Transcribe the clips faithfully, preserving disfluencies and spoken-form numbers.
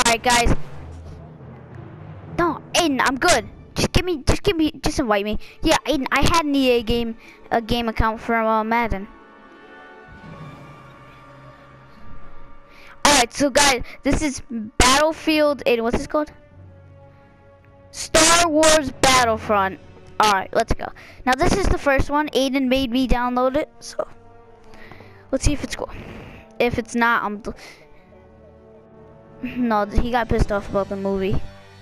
Alright, guys. No, Aiden, I'm good. Just give me, just give me, just invite me. Yeah, Aiden, I had an E A game, a game account from uh, Madden. Alright, so guys, this is Battlefield, Aiden, what's this called? Star Wars Battlefront. Alright, let's go. Now this is the first one. Aiden made me download it, so let's see if it's cool. If it's not, I'm... No, he got pissed off about the movie.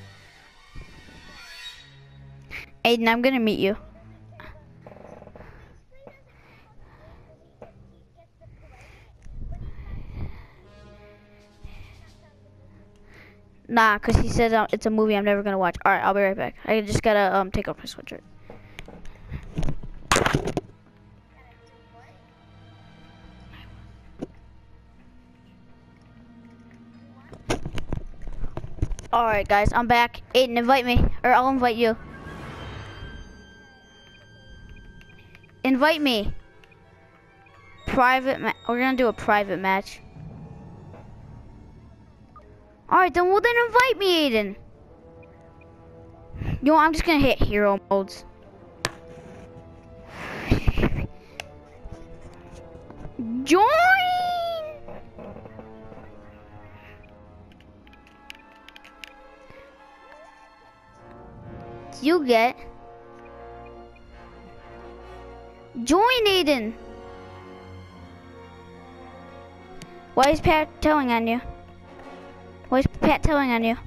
Aiden, I'm gonna meet you. Nah, cause he said uh, it's a movie I'm never gonna watch. All right, I'll be right back. I just gotta um take off my sweatshirt. All right, guys, I'm back. Aiden, invite me, or I'll invite you. Invite me. Private ma- we're gonna do a private match. Alright, then well then invite me, Aiden. You know, I'm just gonna hit hero modes. Join! You get join, Aiden. Why is Pat telling on you? Why is Pat telling on you?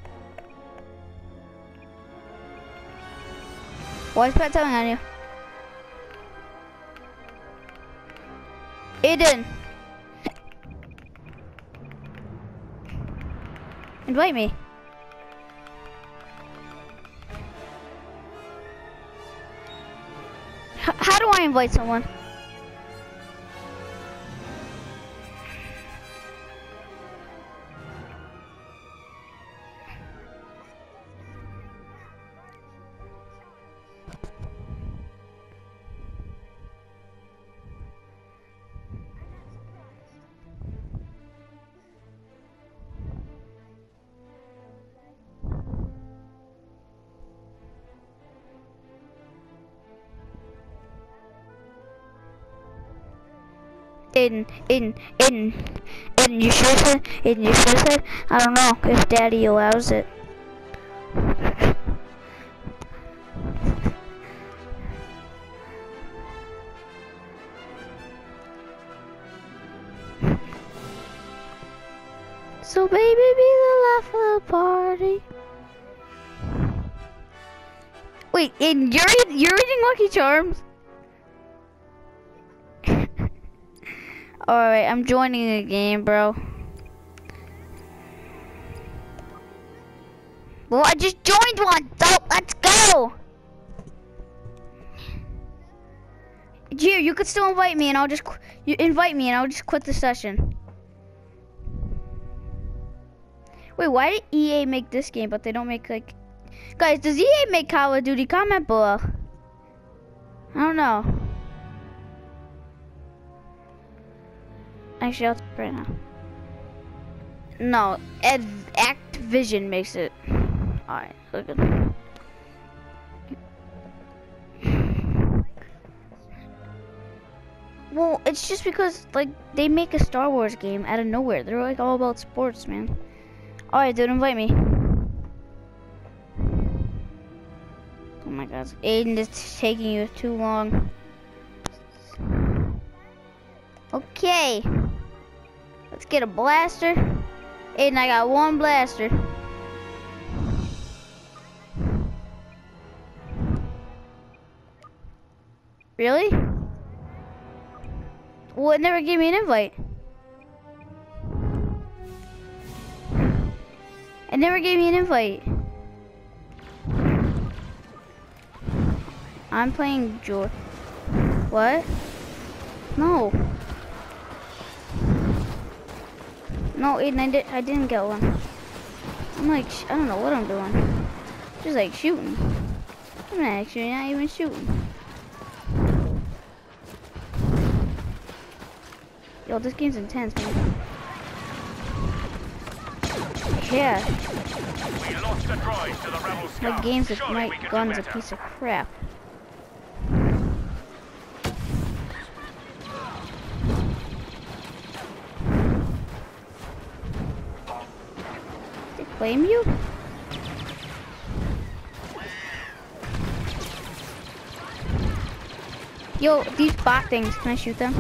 Why is Pat telling on you? Aiden! Invite me. H- how do I invite someone? Aiden, Aiden, Aiden, Aiden, you sure said, Aiden, you sure said, I don't know if Daddy allows it. So baby, be the laugh of the party. Wait, Aiden, you're you're reading Lucky Charms? Alright, I'm joining the game, bro. Well, I just joined one, so let's go! Here, you could still invite me and I'll just, you invite me and I'll just quit the session. Wait, why did E A make this game, but they don't make like... Guys, does E A make Call of Duty? Comment below. I don't know. Actually, I'll type right now. No, Ed Activision makes it. Alright, look at it. Well, it's just because, like, they make a Star Wars game out of nowhere. They're, like, all about sports, man. Alright, dude, invite me. Oh my god, Aiden, this is taking you too long. Okay. Let's get a blaster. Aiden, I got one blaster. Really? Well, it never gave me an invite. It never gave me an invite. I'm playing Joy. What? No. No, Aiden, I, did, I didn't get one. I'm like, I don't know what I'm doing. Just like shooting. I'm not actually not even shooting. Yo, this game's intense, man. Yeah. We lost a droid to the rebel scout. My game's a, Surely my we can do gun's a better. piece of crap. They claim you? Yo, these bot things, can I shoot them?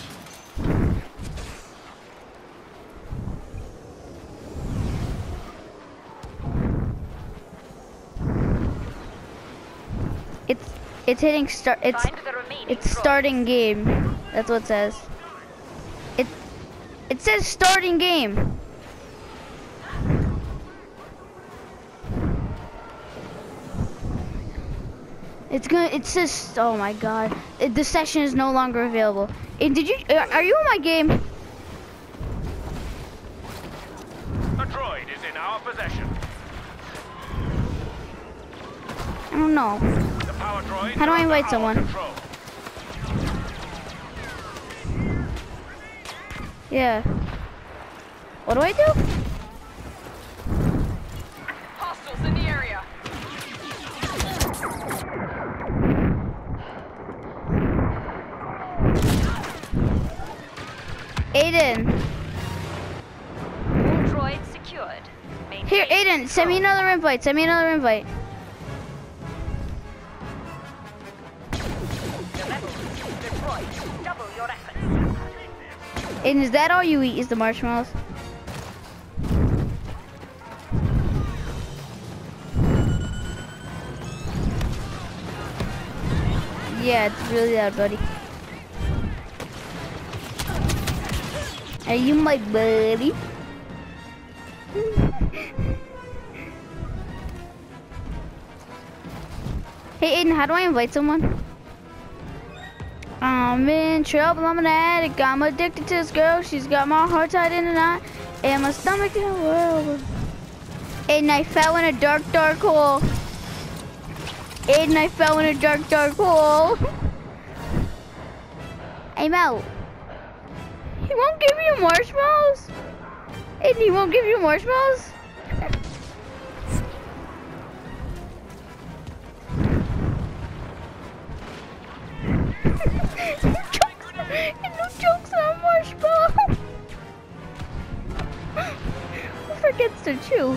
It's it's hitting start. It's Find the remaining it's droids. starting game. That's what it says. It it says starting game. It's gonna. It says. Oh my god. It, the session is no longer available. And did you? Are, are you in my game? A droid is in our possession. I don't know. The power droid. How do I invite someone? Control. Yeah. What do I do? Hostiles in the area. Aiden. All droids secured. Maintain Here, Aiden. Send me control. another invite. Send me another invite. The rebels the droids. Double your efforts. Aiden, is that all you eat? Is the marshmallows? Yeah, it's really loud, buddy. Are you my buddy? Hey Aiden, how do I invite someone? I'm in trouble, I'm an addict, I'm addicted to this girl, she's got my heart tied in a knot, and my stomach in a whirl. Aiden, I fell in a dark, dark hole. Aiden, I fell in a dark, dark hole. I'm out. He won't give you marshmallows? Aiden, he won't give you marshmallows? Jokes, no jokes on marshmallow. Who forgets to chew?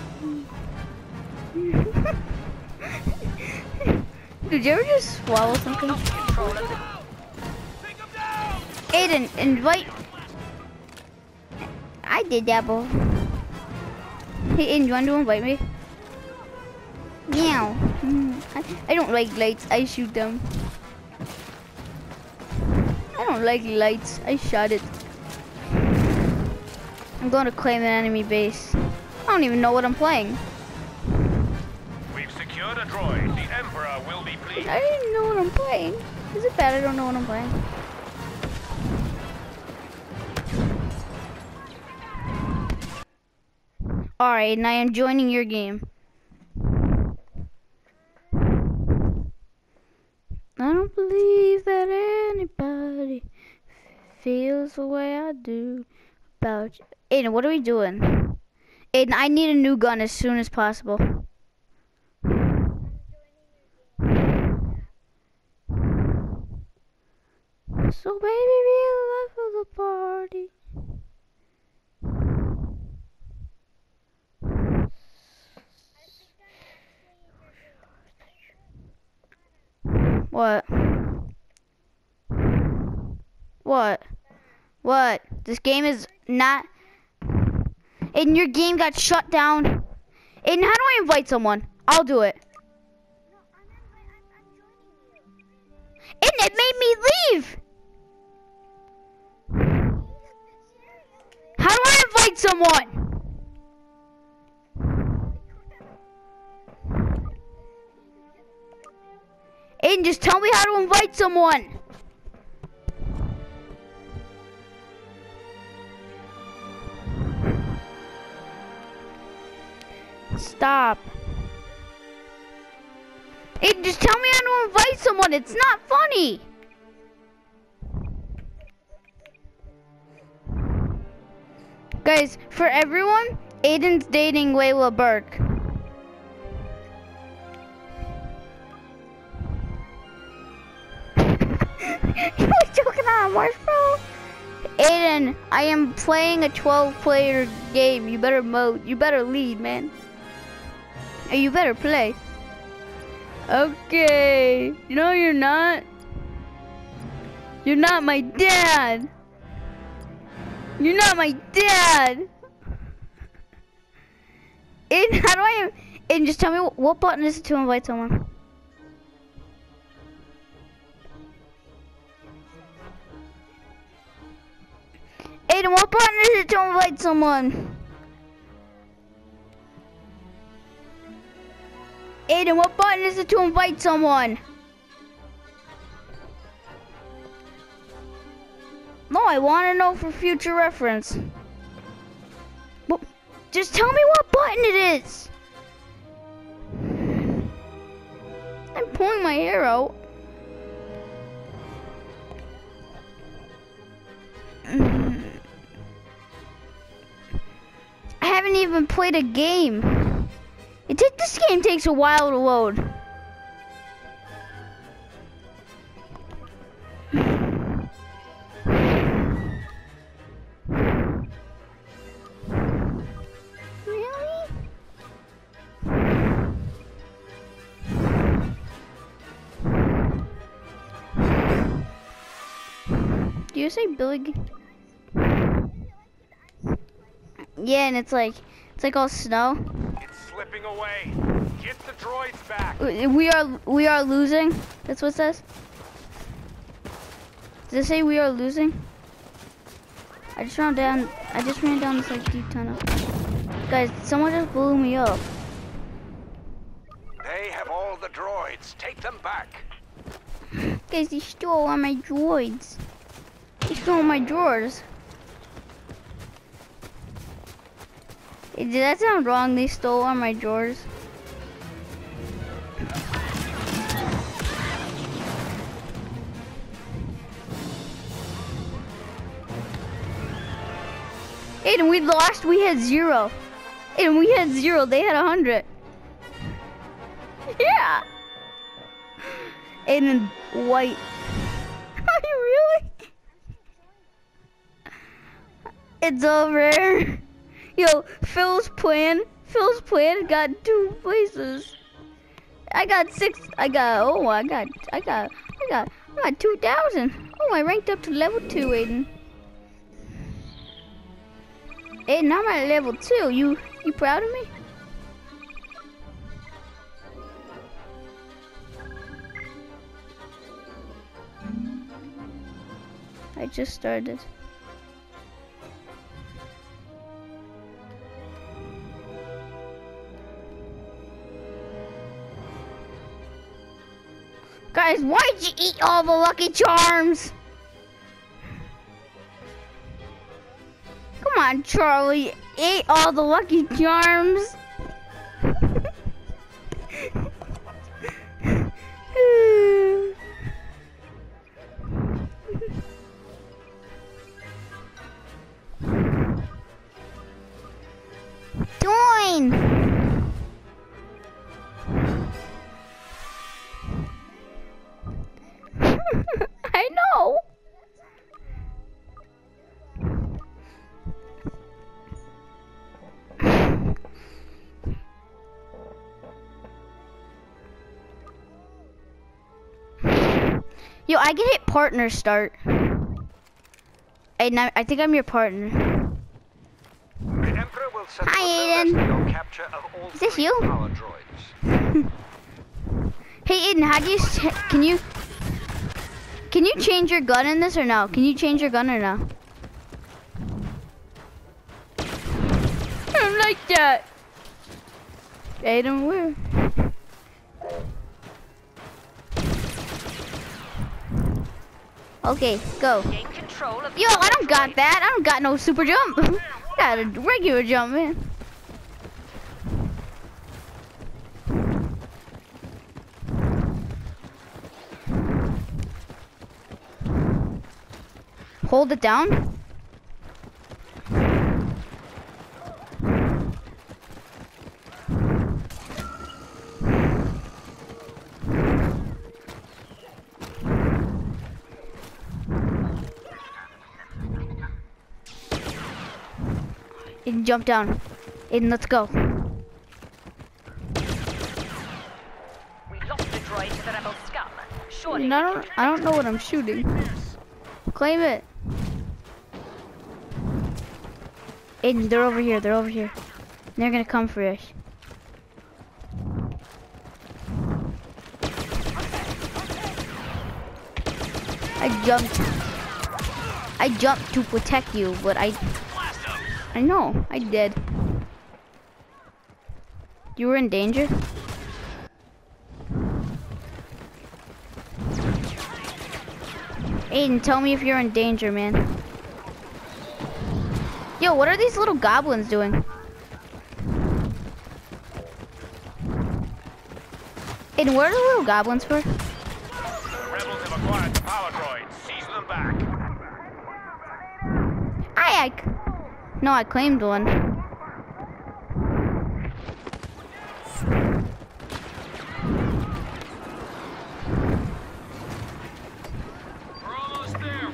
Did you ever just swallow something? Control of the Aiden, invite. I did that, boy. Hey, Aiden, you want to invite me? Meow. Mm, I, I don't like lights. I shoot them. I don't like lights. I shot it. I'm going to claim an enemy base. I don't even know what I'm playing. We've secured a droid. The Emperor will be pleased. I didn't know what I'm playing. Is it bad I don't know what I'm playing? Alright, and I am joining your game. I don't believe that anybody feels the way I do about you. Aiden, what are we doing? Aiden, I need a new gun as soon as possible. So baby, be the life of the party. What? What? What? This game is not... Aiden, your game got shut down. Aiden, how do I invite someone? I'll do it. Aiden, it made me leave! How do I invite someone? Aiden, just tell me how to invite someone. Stop. Aiden, just tell me how to invite someone. It's not funny. Guys, for everyone, Aiden's dating Layla Burke. You were joking on Marshmallow? Aiden, I am playing a twelve player game. You better mode. You better lead, man. Or you better play. Okay. You know you're not. You're not my dad. You're not my dad. Aiden, how do I... Aiden, just tell me what, what button is it to invite someone? Aiden, what button is it to invite someone? Aiden, what button is it to invite someone? No, I want to know for future reference. Well, just tell me what button it is. I'm pulling my hair out. I haven't even played a game. It take, this game takes a while to load. Really? Do you say Billy? Yeah, and it's like, it's like all snow. It's slipping away. Get the droids back. We are, we are losing. That's what it says. Does it say we are losing? I just ran down, I just ran down this like deep tunnel. Guys, someone just blew me up. They have all the droids. Take them back. Guys, they stole all my droids. They stole my drawers. Hey, did that sound wrong? They stole all my drawers. Aiden, we lost. We had zero. Aiden, we had zero. They had a hundred. Yeah. Aiden, white. Are you really? It's over. Yo, Phil's plan, Phil's plan got two places. I got six, I got, oh, I got, I got, I got, I got two thousand. Oh, I ranked up to level two, Aiden. Aiden, I'm at level two. You, you proud of me? I just started. Guys, why'd you eat all the Lucky Charms? Come on, Charlie. Ate all the Lucky Charms. Join. I know. Yo, I can hit partner start. I, I think I'm your partner. The Emperor will send Hi, Aiden. your capture of all Is this three you? power droids. Hey, Aiden, how do you, can you, can you change your gun in this or no? Can you change your gun or no? I don't like that. Aiden, where? Okay, go. Gain control of Yo, I don't got that. I don't got no super jump. I got a regular jump, man. Hold it down. Aiden, jump down. Aiden, let's go. We lost the droid to the rebel scum. Surely Aiden, I don't, I don't know what I'm shooting. Claim it. Aiden, they're over here. They're over here. They're gonna come for us. I jumped. I jumped to protect you, but I... I know, I did. You were in danger? Aiden, tell me if you're in danger, man. Yo, what are these little goblins doing? Aiden, what are the little goblins for? The rebels have acquired the power droids. Seize them back. I, I... No, I claimed one. We're almost there.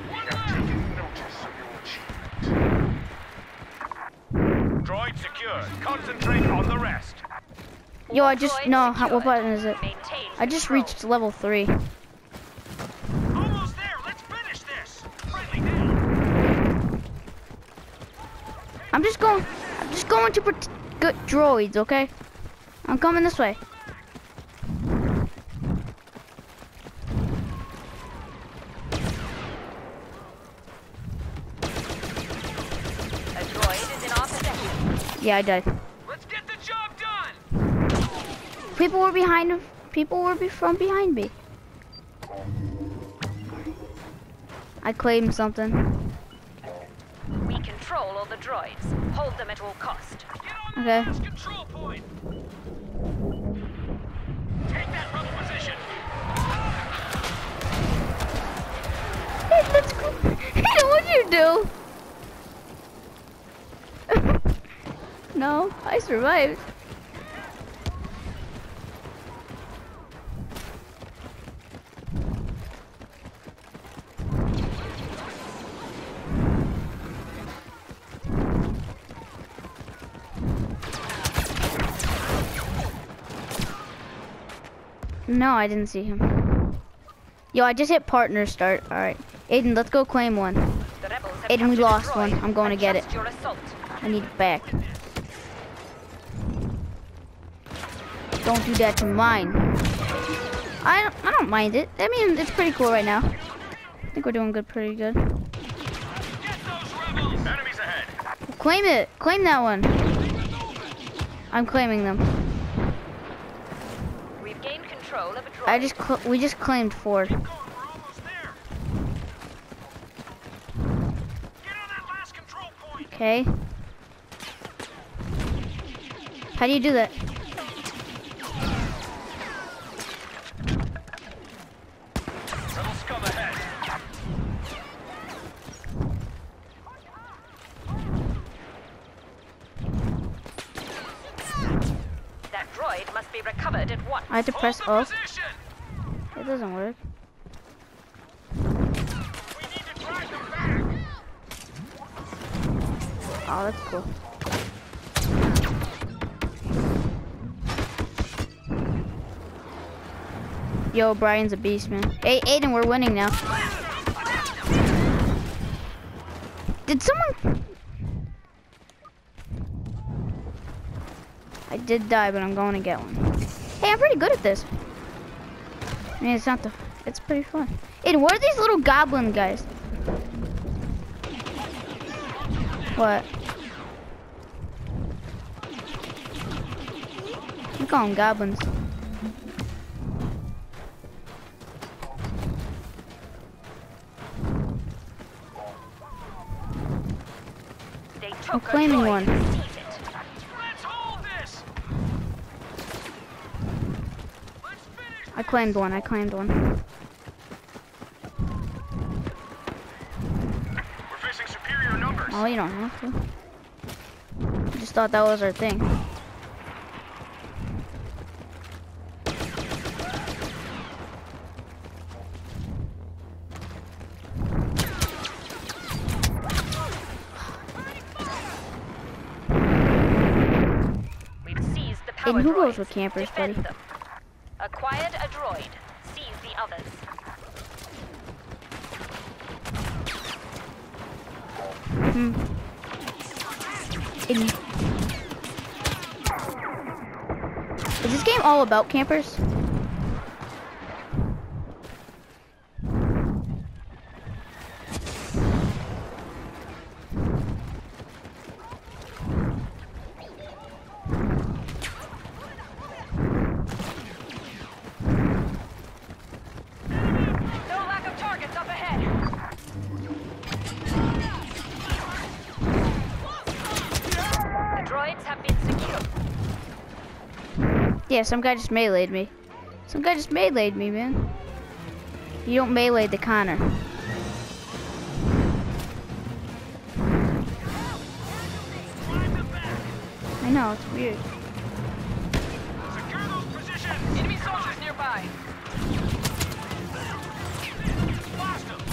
Droid secured. Concentrate on the rest. Yo, I just... Droid No, how, what secured. button is it? Maintain I just control. reached level three. Almost there. Let's finish this. Friendly down. I'm just going... I'm just going to protect good droids, okay? I'm coming this way. A droid is in our possession. Yeah, I died. Let's get the job done. People were behind... People were be from behind me. I claimed something. We control all the droids. Hold them at all cost. Get on the Okay. last control point. Take that rebel position. Hey, let's go. Hey, what'd you do? No, I survived. No, I didn't see him. Yo, I just hit partner start. All right, Aiden, let's go claim one. The rebels have Aiden, we captured a lost droid. one. I'm going to get Adjust it. your assault. I need it back. Don't do that to mine. I don't, I don't mind it. I mean, it's pretty cool right now. I think we're doing good, pretty good. Get those rebels. Enemies ahead. Claim it. Claim that one. I'm claiming them. We've gained control of a droid. I just, cl we just claimed four. Keep going. We're almost there. Get on that last control point. Okay. How do you do that? Rebel scum ahead. That droid must be recovered at once. I have to press Hold the off. position. It doesn't work. We need to drive them back. Oh, that's cool. Yo, Brian's a beast, man. Hey, Aiden, we're winning now. Did someone... I did die, but I'm going to get one. Hey, I'm pretty good at this. I mean, it's not the... It's pretty fun. Aiden, what are these little goblin guys? What? You call them goblins. They I'm took a claiming droid. one. Seize it. Let's hold this. Let's finish. I claimed one. I claimed one. We're facing superior numbers. Oh, you don't have to. I just thought that was our thing. power And who droids. goes with campers, Defend buddy? them. Acquired a droid. Seize the others. Hmm. In- Is this game all about campers? No lack of targets up ahead. The droids have been secured. Yeah, some guy just meleeed me. Some guy just meleeed me, man. You don't melee the Connor. I know, it's weird. Secure those positions. Enemy soldiers nearby. Blast them.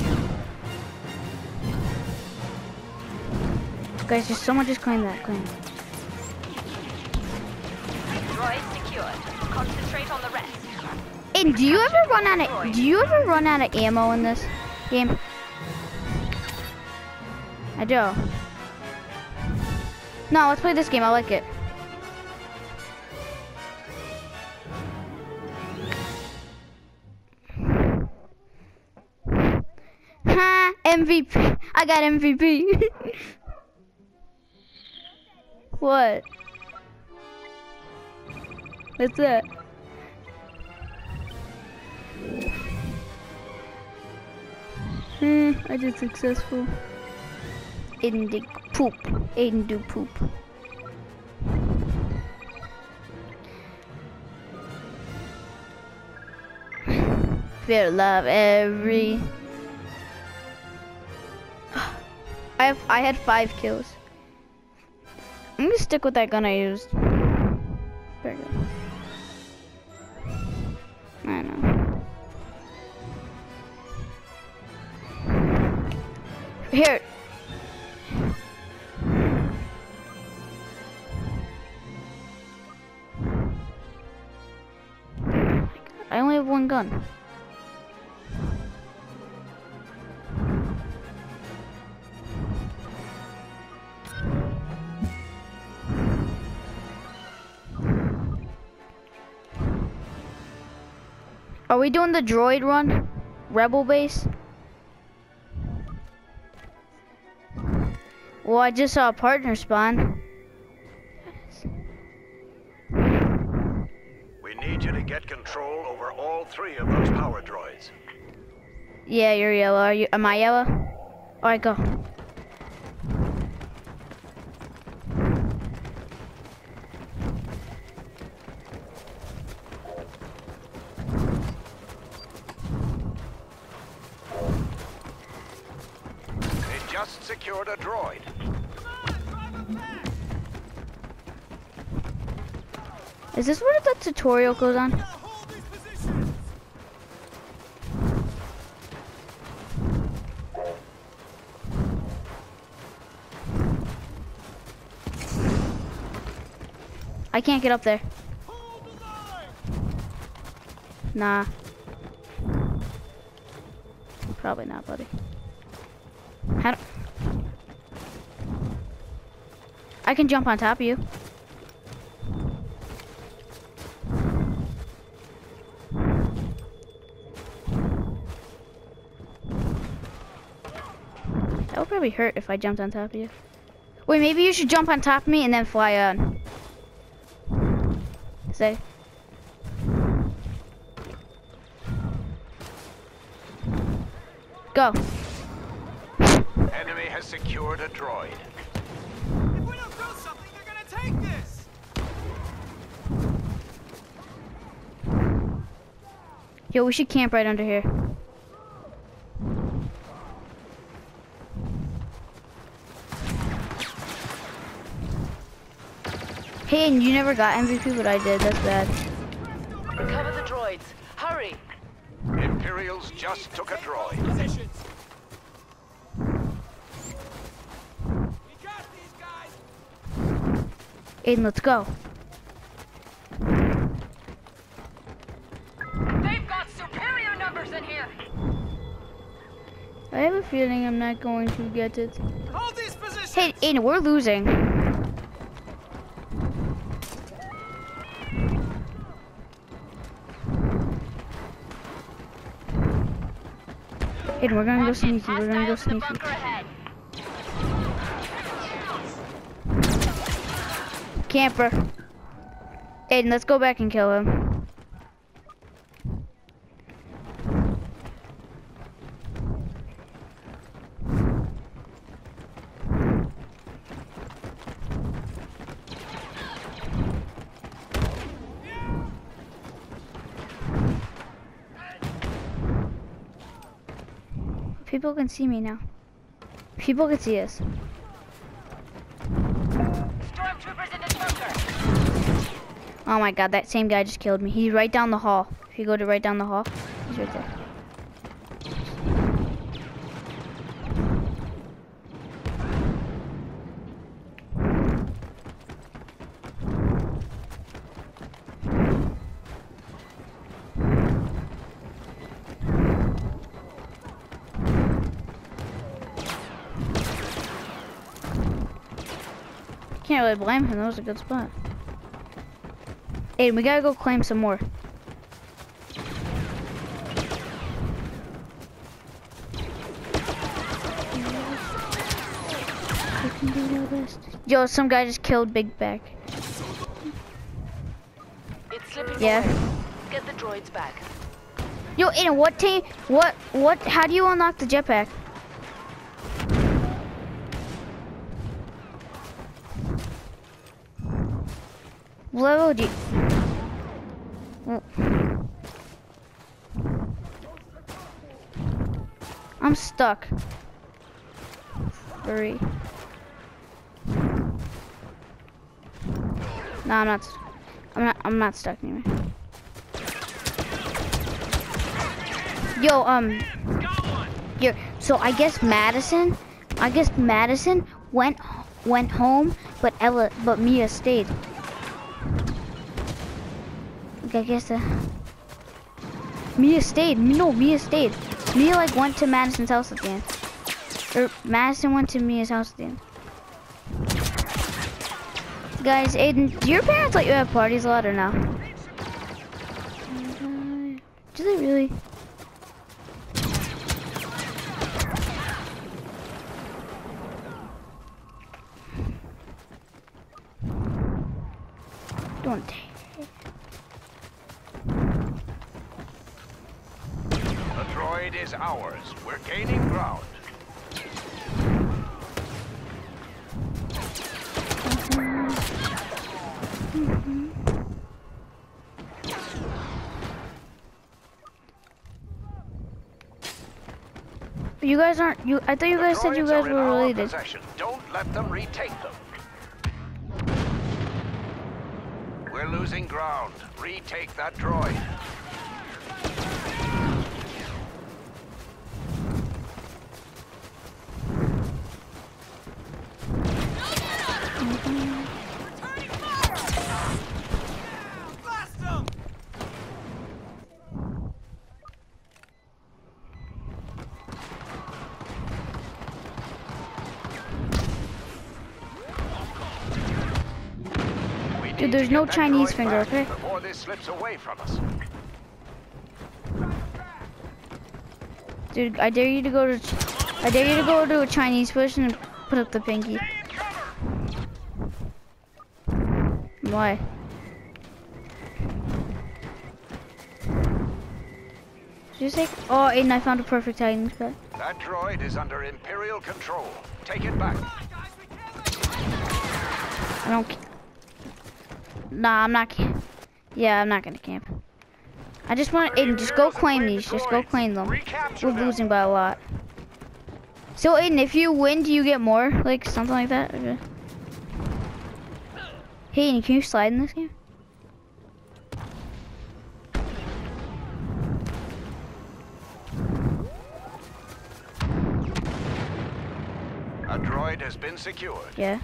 Guys, just someone just claim that, claim. Droid secured. Concentrate on the rest. And do you ever run out of do you ever run out of ammo in this game? I do. No, let's play this game. I like it. Ha! M V P. I got M V P. What? What's that? Hmm, I did successful. Aiden did poop. Aiden do poop. Feel love every. I have. I had five kills. I'm gonna stick with that gun I used. Very good. I know. Here. I only have one gun. Are we doing the droid run? Rebel base? Well, I just saw a partner spawn. We need you to get control over all three of those power droids. Yeah, you're yellow. Are you? Am I yellow? Alright, go. They just secured a droid. Is this where the tutorial goes on? I can't get up there. Nah. Probably not, buddy. How do I can jump on top of you. That would probably hurt if I jumped on top of you. Wait, maybe you should jump on top of me and then fly on. Say. Go. Enemy has secured a droid. If we don't do something, they're gonna take this. Yo, we should camp right under here. Hey, and you never got M V P, but I did. That's bad. Recover the droids. Hurry! Imperials just took a droid. Positions. We got these guys. Aiden, let's go. I have a feeling I'm not going to get it. Hold these positions. Hey, Aiden, we're losing. Aiden, we're gonna go sneaky. We're gonna go Hostiles in the sneaky. bunker ahead. Camper. Aiden, let's go back and kill him. People can see me now. People can see us. Stormtroopers in the bunker. Oh my god, that same guy just killed me. He's right down the hall. If you go to right down the hall, he's right there. Can't really blame him, that was a good spot. Aiden, we gotta go claim some more. Yo, some guy just killed Big Back. It's slipping Yeah. away. Get the droids back. Yo, Aiden, what team, what, what, how do you unlock the jetpack? Level do you... Oh. I'm stuck. Three. No, I'm not. I'm not. I'm not stuck anymore. Yo, um. Here. So I guess Madison. I guess Madison went went home, but Ella, but Mia stayed. I guess uh, Mia stayed. No, Mia stayed. Mia like went to Madison's house at the end. Or Madison went to Mia's house at the end. Guys, Aiden, do your parents let you have parties a lot or no? Do they really? Don't take. The droid is ours. We're gaining ground. You guys aren't. You. I thought you guys The said you droids guys are in were our related. possession. Don't let them retake them. We're losing ground. Retake that droid. Dude, there's no Chinese finger, okay? Before this slips away from us. Dude, I dare you to go to. I dare you to go to a Chinese person and put up the pinky. Why? Did you say? Oh, Aiden, I found a perfect hiding spot. That droid is under Imperial control. Take it back. I don't. Nah, I'm not. Camp. Yeah, I'm not gonna camp. I just want Aiden. Just go claim these. Just go claim them. We're losing by a lot. So Aiden, if you win, do you get more? Like something like that? Okay. Hey, Aiden, can you slide in this game? A droid has been secured. Yeah.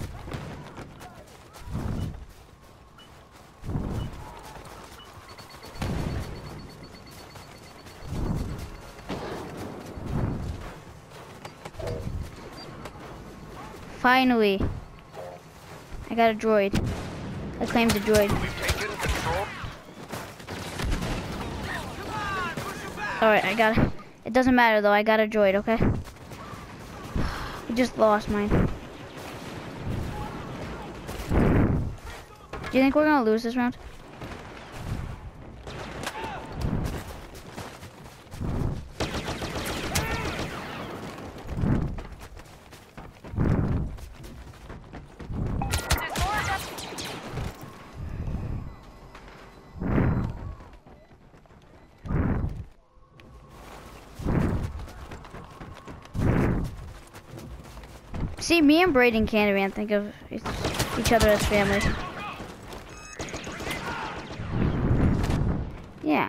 Finally. I got a droid. I claimed a droid. We've taken control. Alright, I got it. It doesn't matter though, I got a droid, okay? We just lost mine. Do you think we're gonna lose this round? See, me and Braden Candyman think of each other as family. Yeah.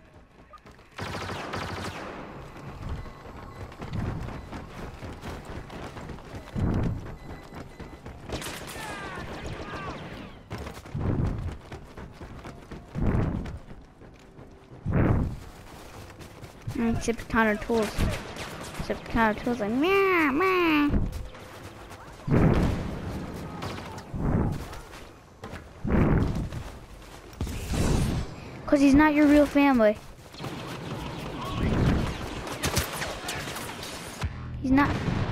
Mm, Except counter tools. Except counter tools like meow meow. Cause he's not your real family. He's not.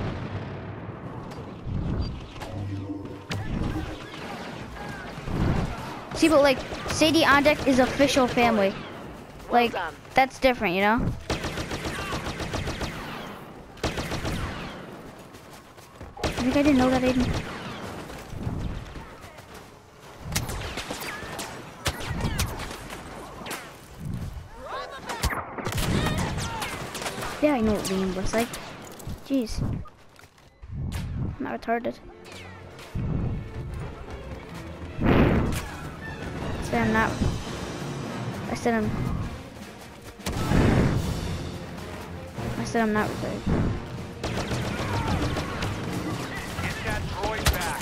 See, but like, Sadie on deck is official family. Like, done. that's different, you know? I think I didn't know that, Aiden. Yeah, I know what Liam looks like. Jeez. I'm not retarded. I said I'm not. I said I'm. I said I'm not retarded. Get that droid back.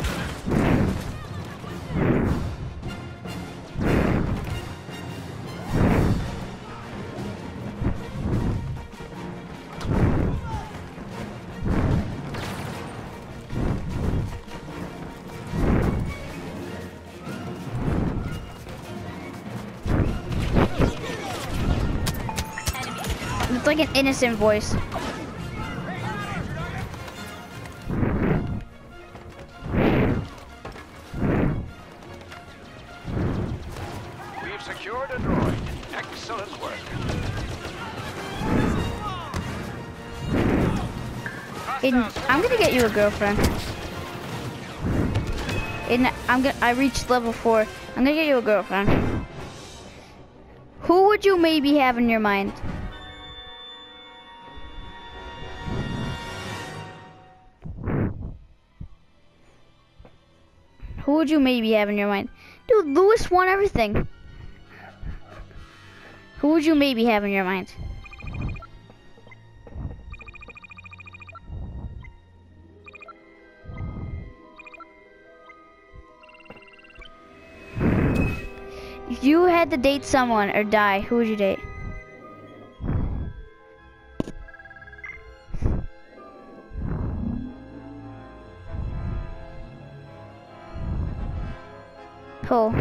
It's like an innocent voice. We've secured a droid. Excellent work. Aiden, I'm gonna get you a girlfriend. Aiden, I'm gonna. I reached level four. I'm gonna get you a girlfriend. Who would you maybe have in your mind? Who would you maybe have in your mind? Dude, Lewis won everything. Who would you maybe have in your mind? If you had to date someone or die, who would you date? Who? Oh,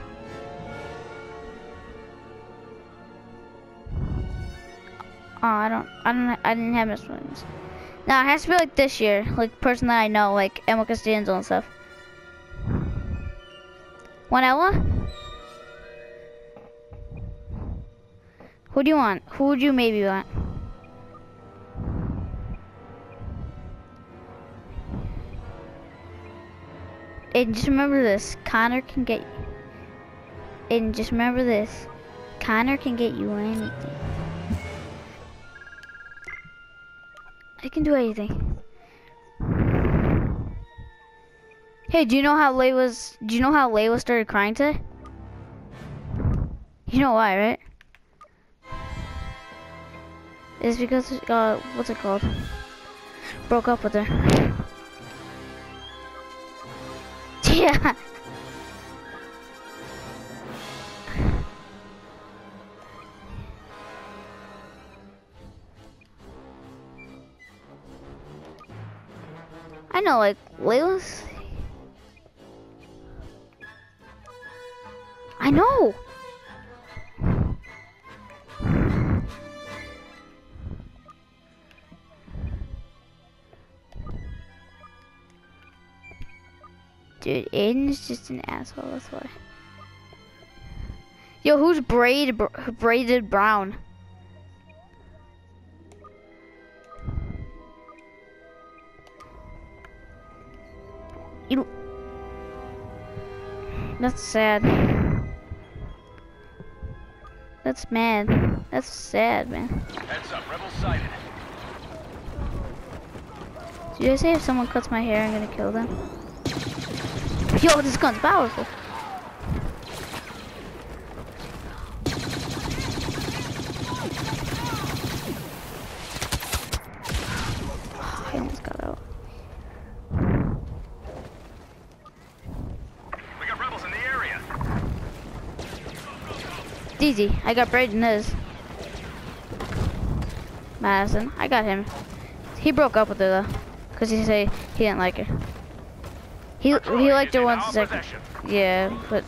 I don't, I don't, I didn't have Miss Williams. Now it has to be like this year, like person that I know, like Emma Costanzo and stuff. Want Ella? Who do you want? Who would you maybe want? And just remember this, Connor can get, and just remember this, Connor can get you anything. I can do anything. Hey, do you know how Layla's, do you know how Layla started crying today? You know why, right? It's because, uh, what's it called? Broke up with her. Yeah. I I know, like, Layla's... I know! Dude, Aiden's just an asshole, that's why. Yo, who's braid, br braided brown? You... That's sad. That's mad. That's sad, man. Heads up, rebels sighted. Did I say if someone cuts my hair, I'm gonna kill them? Yo, this gun's powerful. Oh, I almost got out. We got rebels in the area. It's easy. I got Braden this. Madison, I got him. He broke up with her though, cause he said he didn't like her. He he liked her once a second. Yeah, but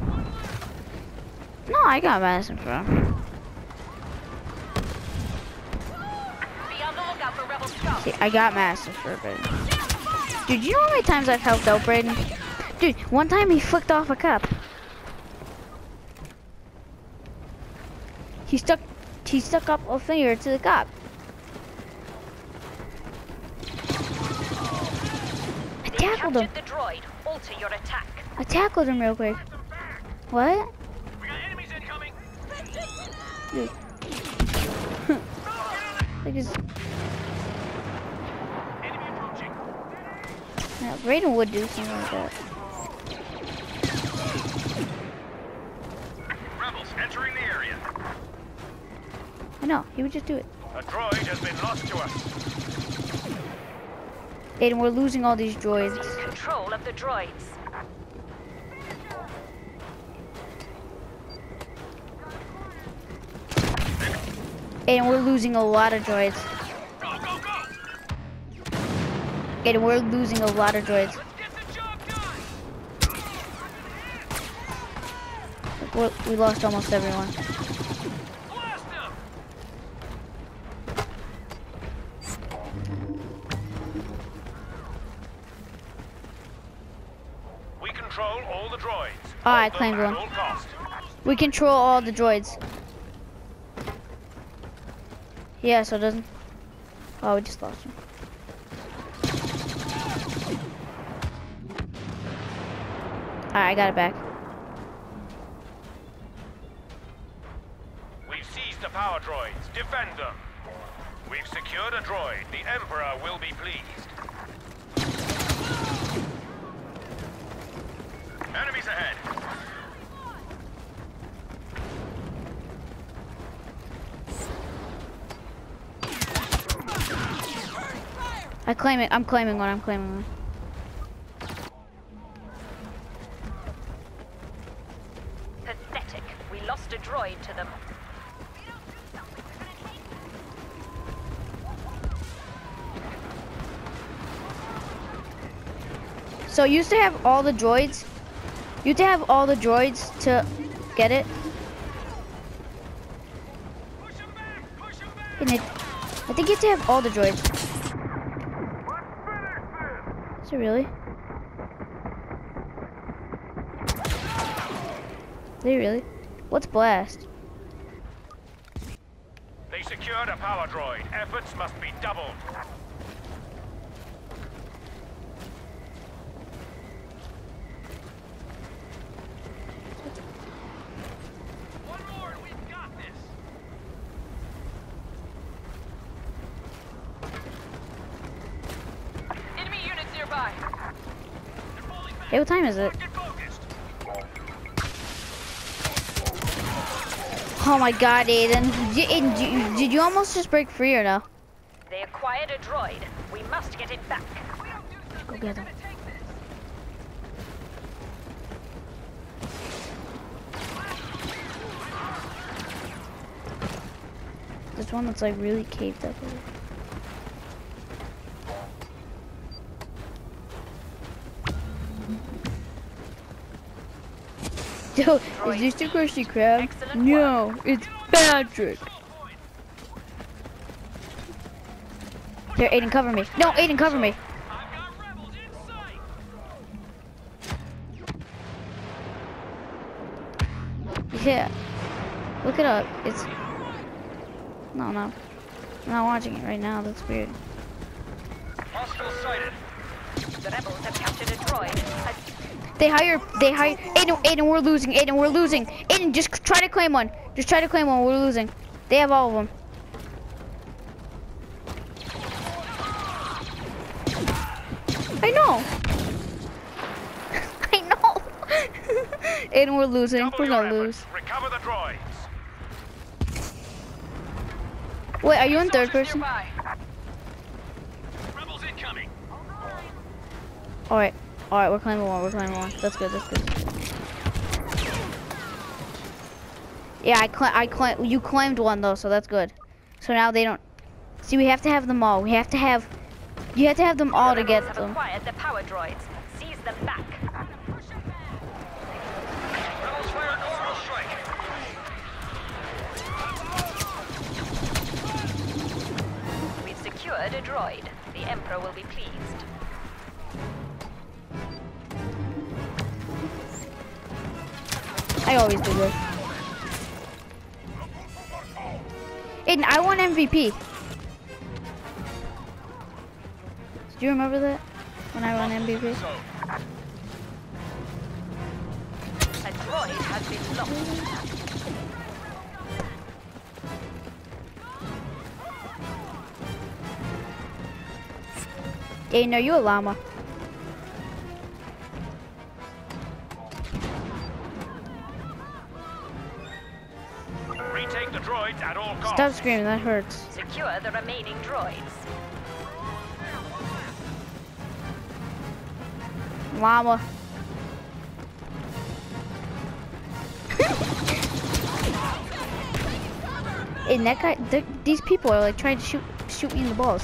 no, I got Madison for him. Be on the lookout for rebel scouts. See, I got Madison for Braden. Dude, you know how many times I've helped out Braden? Dude, one time he flicked off a cup. He stuck he stuck up a finger to the cup. I tackled him. Captured the droid. Alter your attack. I tackled him real quick. What? We got enemies incoming. Dude. I just... Enemy approaching. Yeah, Braden would do something like that. Rebels entering the area. I know, he would just do it. A droid has been lost to us. Aiden, we're losing all these droids. Seize control of the droids. Aiden, we're losing a lot of droids. Go, go, go! Aiden, we're losing a lot of droids. Let's get the job done! We're, we lost almost everyone. Blast them! We control all the droids. Oh, I Hold them claimed at one. all cost. We control all the droids. Yeah, so it doesn't... Oh, we just lost him. Alright, I got it back. We've seized the power droids. Defend them. We've secured a droid. The Emperor will be pleased. Enemies ahead. I claim it. I'm claiming one. I'm claiming one. Pathetic. We lost a droid to them. So you used to have all the droids. You used to have all the droids to get it. Push them back! Push them back! And it, I think you have to have all the droids. Is it really? Is it really? What's blast? They secured a power droid. Efforts must be doubled. One more and we've got this. Enemy units nearby. They're falling back. Hey, what time is it? Get focused. Oh my God, Aiden. Did you, Aiden, did you, did you almost just break free or no? They acquired a droid. We must get it back. Go get him. There's one that's like really caved up. Dude, is this the Krusty Krab? Excellent No, it's Patrick. Here, Aiden, cover me. No, Aiden, cover me. Yeah. Look it up. It's... No, no. I'm not watching it right now. That's weird. Hostile sighted. The rebels have captured a droid. A They hire... They hire... Aiden, Aiden, we're losing. Aiden, we're losing. Aiden, just try to claim one. Just try to claim one. We're losing. They have all of them. I know. I know. Aiden, we're losing. Double We're your gonna efforts. lose. Recover the droids. Wait, are you in third person? nearby. Rebels incoming. Alright. Alright, we're claiming one. We're claiming one. That's good. That's good. Yeah, I cla I claim you claimed one though, so that's good. So now they don't. See, we have to have them all. We have to have. You have to have them all to get Rebels have them. acquired the power droids. Seize them back. Rebels fire an orbital strike. We've secured a droid. The Emperor will be pleased. I always do this. Aiden, I won M V P. Do you remember that? When I won M V P? So, A droid has been lost. Aiden, are you a llama? retake the droids at all costs. Stop screaming, that hurts. Secure the remaining droids. Llama. And that guy, th these people are like trying to shoot shoot me in the balls.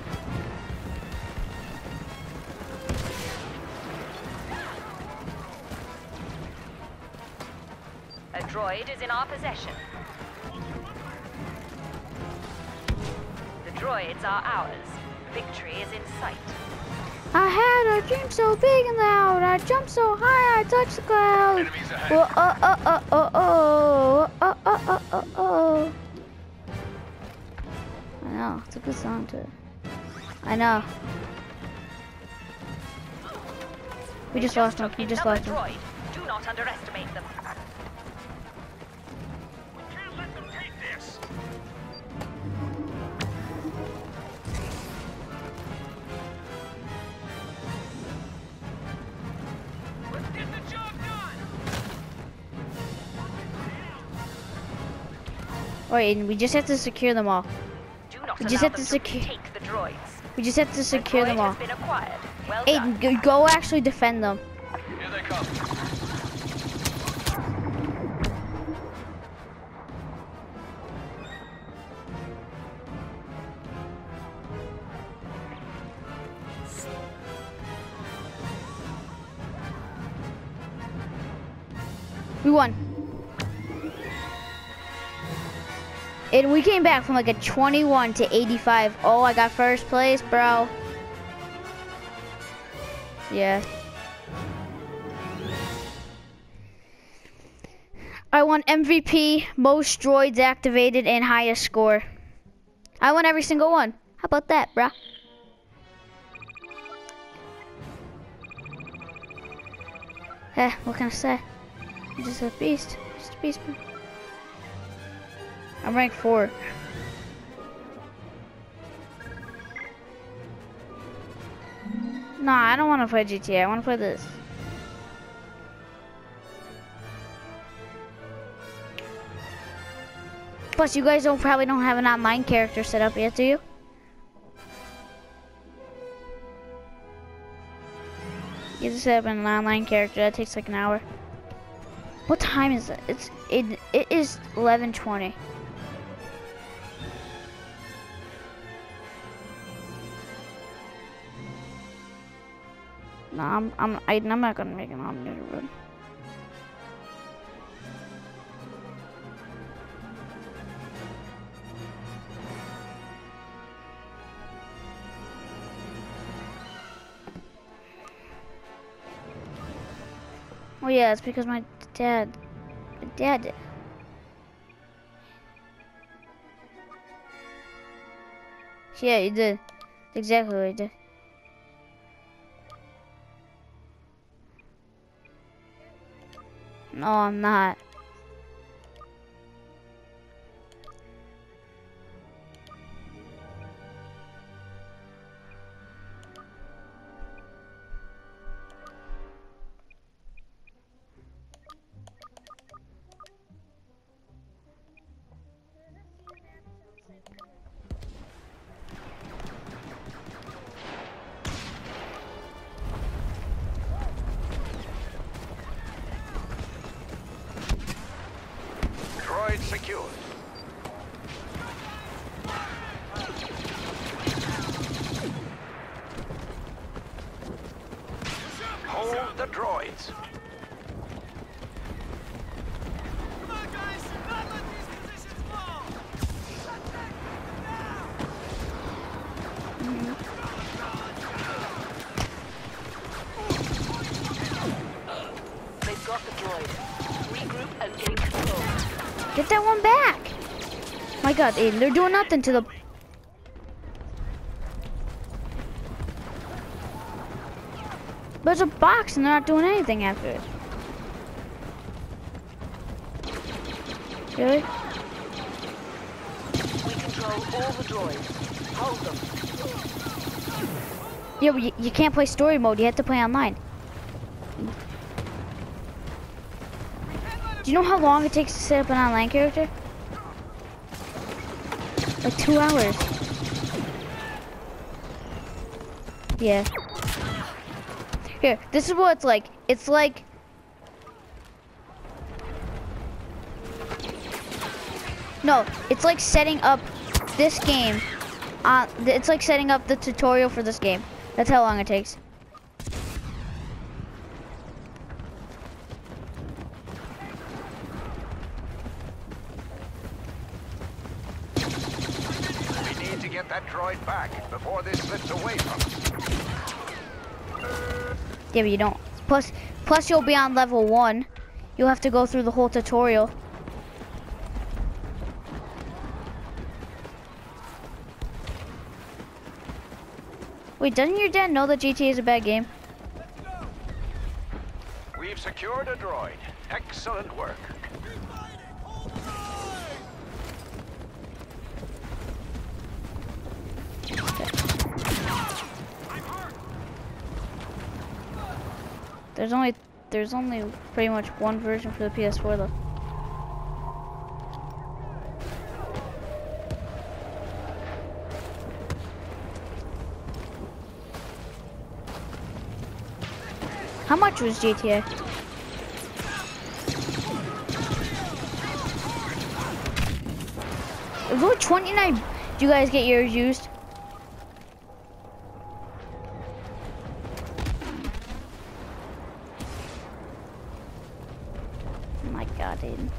A droid is in our possession. The droids are ours. Victory is in sight. I had a dream so big and loud. I jumped so high, I touched the clouds. Enemies ahead. Whoa, oh, oh, oh, oh, oh, oh, oh, oh, oh, oh. I know, it's a good song too. I know. We just lost him. We just Another lost him. droid. Do not underestimate them. Can't let them take this. Let's get the job done. Wait, and we just have to secure them all. Do not We allow just have them to to secu- take the droids. We just have to secure the droid them all. has been acquired. Well Aiden, done. go, go actually defend them. Here they come. We won. And we came back from like a twenty-one to eighty-five. Oh, I got first place, bro. Yeah. I won M V P, most droids activated, and highest score. I won every single one. How about that, bruh? Eh, what can I say? I'm just a beast. Just a beast, man. I'm ranked four. Nah, I don't want to play G T A. I want to play this. Plus, you guys don't probably don't have an online character set up yet, do you? You just set up an online character. That takes like an hour. What time is it? It's it. It is eleven twenty. No, I'm I'm I, I'm not gonna make an omnitor run. Oh yeah, it's because my dad, my dad did. Yeah, he did. Exactly what he did. No, I'm not. Droid secured. Hold the droids. Come on, guys! Not let these positions fall! They've got the droid. Regroup and gain control. Get that one back! My God, Aiden, they're doing nothing to the. There's a box and they're not doing anything after it. Really? We control all the droids. Hold them. Yeah, but you, you can't play story mode. You have to play online. Do you know how long it takes to set up an online character? Like two hours. Yeah. Here, this is what it's like. It's like... No, it's like setting up this game. Uh, it's like setting up the tutorial for this game. That's how long it takes. We need to get that droid back before this slips away from us. Yeah, but you don't. Plus, plus you'll be on level one. You'll have to go through the whole tutorial. Wait, doesn't your dad know that G T A is a bad game? We've secured a droid. Excellent work. There's only there's only pretty much one version for the P S four though. How much was G T A? It was only twenty-nine. Do you guys get yours used? Oh my God, Aiden.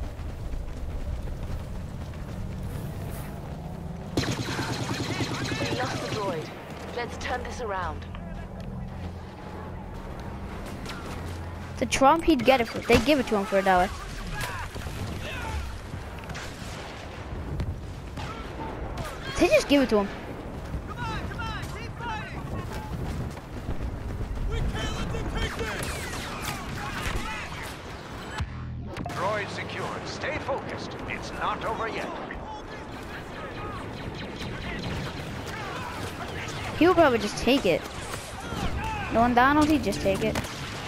We lost the droid. Let's turn this around. The Trump, he'd get it for. They give it to him for a dollar. They just give it to him. Come on, come on, keep fighting! We can't let them take this! Droid secured. Stay focused. It's not over yet. He would probably just take it. Knowing Donald, he'd just take it.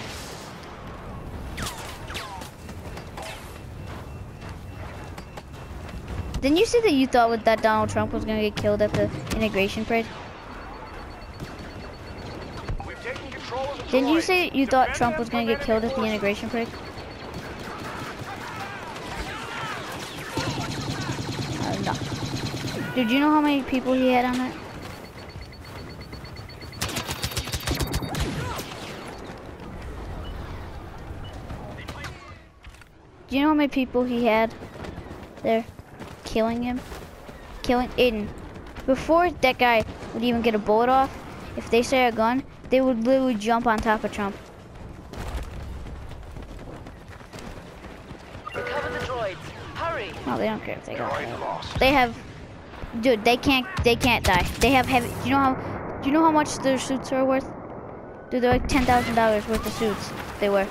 Didn't you say that you thought that Donald Trump was gonna get killed at the integration parade? We've taken control of the Didn't you droid. say you thought Defend Trump them was gonna from get killed at the enemy integration parade? Uh, no. Did you know how many people he had on it? Do you know how many people he had there killing him? Killing Aiden. Before that guy would even get a bullet off, if they saw a gun, they would literally jump on top of Trump. droids. Hurry. No, they don't care if they got Droid it. lost. They have, dude. They can't. They can't die. They have heavy. Do you know how? Do you know how much their suits are worth? Dude, they're like ten thousand dollars worth of suits. They were.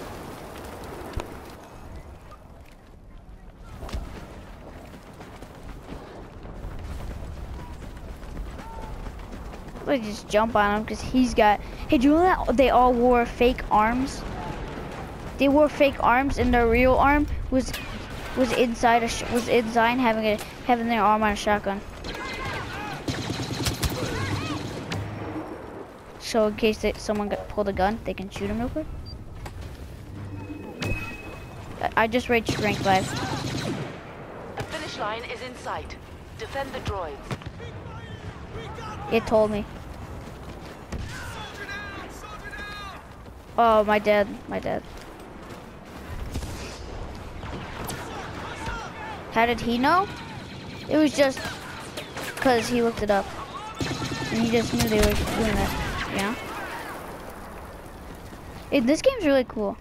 I just jump on him because he's got. Hey, do you know that they all wore fake arms? They wore fake arms, and their real arm was was inside a sh was inside having a having their arm on a shotgun. So in case they, someone got pulled a gun, they can shoot him real quick. I, I just reached rank five. The finish line is in sight. Defend the droids. It told me. Oh, my dad, my dad. How did he know? It was just because he looked it up. And he just knew they were doing that, you know? Hey, this game's really cool.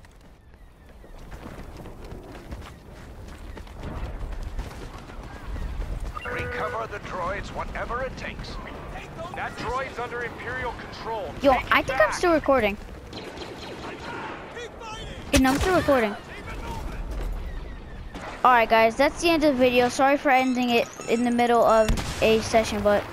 Recover the droids, whatever it takes. That droid's under Imperial control. Yo, Take it I think I'm back. still recording. And I'm still recording. Alright guys, that's the end of the video. Sorry for ending it in the middle of a session, but